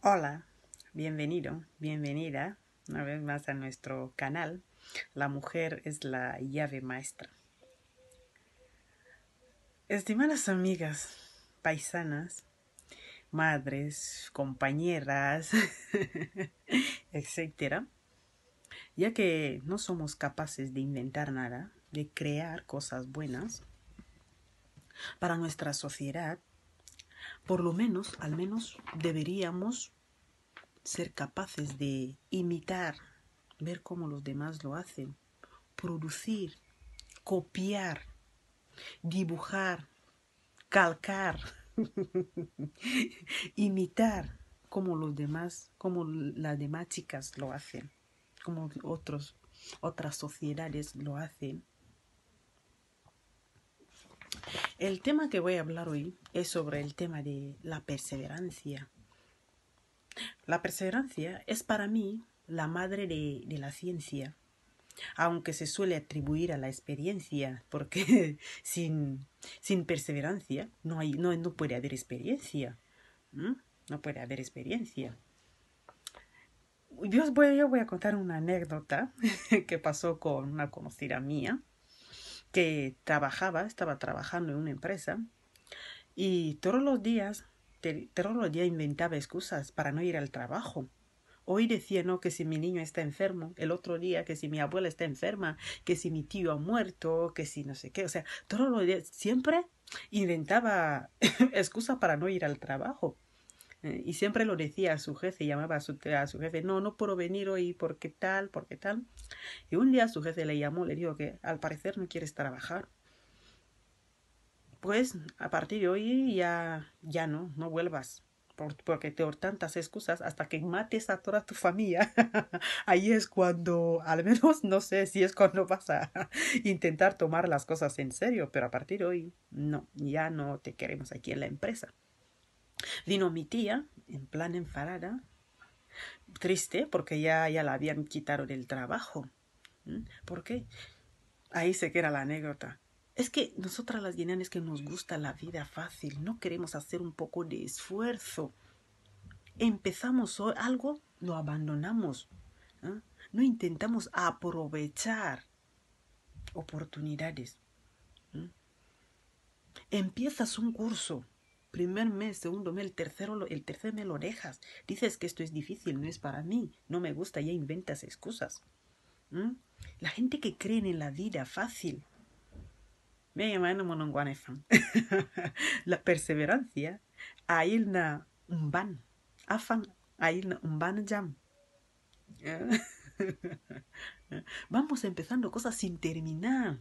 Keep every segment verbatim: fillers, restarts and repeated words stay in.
Hola, bienvenido, bienvenida una vez más a nuestro canal. La mujer es la llave maestra. Estimadas amigas, paisanas, madres, compañeras, etcétera, ya que no somos capaces de inventar nada, de crear cosas buenas para nuestra sociedad, por lo menos, al menos deberíamos ser capaces de imitar, ver cómo los demás lo hacen, producir, copiar, dibujar, calcar, imitar como los demás, como las demás chicas lo hacen, como otros, otras sociedades lo hacen. El tema que voy a hablar hoy es sobre el tema de la perseverancia. La perseverancia es para mí la madre de, de la ciencia, aunque se suele atribuir a la experiencia, porque sin, sin perseverancia no, hay, no, no puede haber experiencia. ¿Mm? No puede haber experiencia. Yo voy, yo voy a contar una anécdota que pasó con una conocida mía que trabajaba, estaba trabajando en una empresa y todos los días, todos los días inventaba excusas para no ir al trabajo. Hoy decía, no, que si mi niño está enfermo, el otro día que si mi abuela está enferma, que si mi tío ha muerto, que si no sé qué, o sea, todos los días siempre inventaba excusa para no ir al trabajo. Eh, y siempre lo decía a su jefe, llamaba a su, a su jefe, no, no puedo venir hoy porque tal, porque tal. Y un día su jefe le llamó, le dijo que al parecer no quieres trabajar. Pues a partir de hoy ya, ya no, no vuelvas. Por, porque te doy tantas excusas hasta que mates a toda tu familia. Ahí es cuando, al menos no sé si es cuando vas a intentar tomar las cosas en serio, pero a partir de hoy no, ya no te queremos aquí en la empresa. Vino mi tía, en plan enfadada, triste, porque ya, ya la habían quitado del trabajo. ¿Mm? ¿Por qué? Ahí se queda la anécdota. Es que nosotras las guineanas que nos gusta la vida fácil, no queremos hacer un poco de esfuerzo. Empezamos algo, lo abandonamos. ¿Eh? No intentamos aprovechar oportunidades. ¿Eh? Empiezas un curso, primer mes, segundo mes, el tercero, el tercer mes lo dejas. Dices que esto es difícil, no es para mí, no me gusta, ya inventas excusas. ¿Eh? La gente que cree en la vida fácil. La perseverancia, hay una un ban, afan, hay un ban jam. Vamos empezando cosas sin terminar.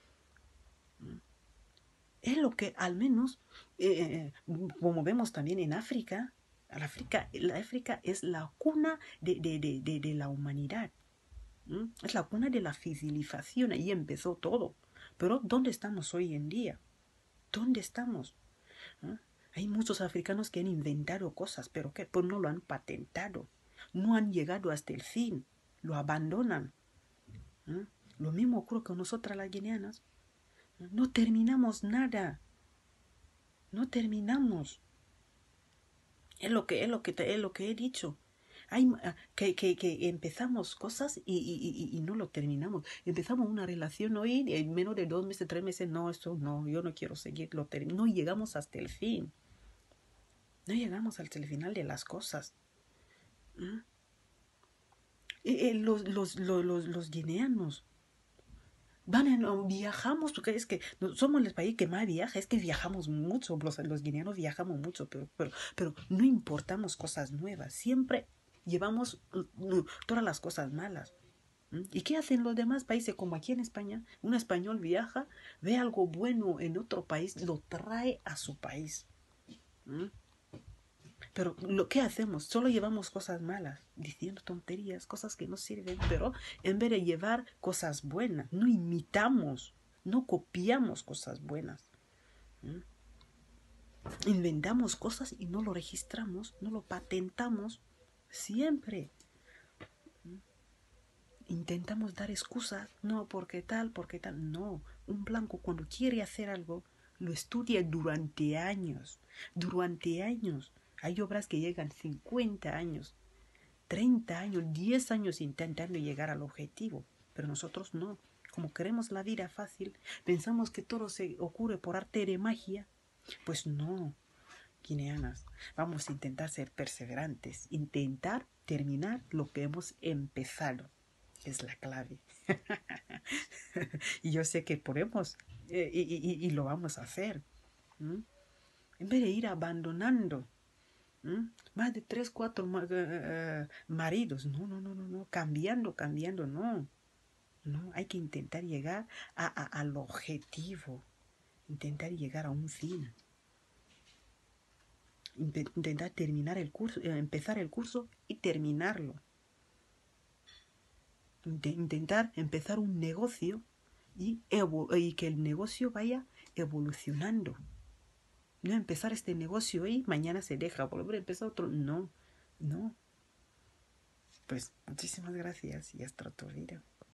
Es lo que al menos, eh, como vemos también en África, la África, la África es la cuna de, de, de, de, de la humanidad. ¿Mm? Es la cuna de la civilización, ahí empezó todo. Pero ¿dónde estamos hoy en día? ¿Dónde estamos? ¿Eh? Hay muchos africanos que han inventado cosas, pero que pues no lo han patentado. No han llegado hasta el fin. Lo abandonan. ¿Eh? Lo mismo ocurre con nosotras las guineanas. ¿Eh? No terminamos nada. No terminamos. Es lo que, es lo que, es lo que he dicho. Hay, que, que, que empezamos cosas y, y, y, y no lo terminamos. Empezamos una relación hoy en menos de dos meses, tres meses. No, esto no, yo no quiero seguirlo. No llegamos hasta el fin. No llegamos hasta el final de las cosas. ¿Mm? Eh, eh, los, los, los, los, los guineanos van en, viajamos, porque es que somos el país que más viaja, es que viajamos mucho, los, los guineanos viajamos mucho, pero, pero, pero no importamos cosas nuevas, siempre llevamos uh, todas las cosas malas. ¿Mm? ¿Y qué hacen los demás países? Como aquí en España, un español viaja, ve algo bueno en otro país, lo trae a su país. ¿Mm? Pero lo que hacemos, solo llevamos cosas malas, diciendo tonterías, cosas que no sirven, pero en vez de llevar cosas buenas, no imitamos, no copiamos cosas buenas. ¿Mm? Inventamos cosas y no lo registramos, no lo patentamos, siempre. ¿Mm? Intentamos dar excusas, no, porque tal, porque tal, no. Un blanco cuando quiere hacer algo, lo estudia durante años, durante años. Hay obras que llegan cincuenta años, treinta años, diez años intentando llegar al objetivo, pero nosotros no. Como queremos la vida fácil, pensamos que todo se ocurre por arte de magia. Pues no, guineanas, vamos a intentar ser perseverantes, intentar terminar lo que hemos empezado. Es la clave. Y yo sé que podemos eh, y, y, y, lo vamos a hacer. ¿Mm? En vez de ir abandonando ¿Mm? más de tres, cuatro ma uh, maridos. No, no, no, no, no. Cambiando, cambiando, no. No, hay que intentar llegar a, a, al objetivo. Intentar llegar a un fin. Intentar terminar el curso, eh, empezar el curso y terminarlo. Intentar empezar un negocio y, y que el negocio vaya evolucionando. No empezar este negocio y mañana se deja, volver a empezar otro. No, no. Pues muchísimas gracias y hasta otro video.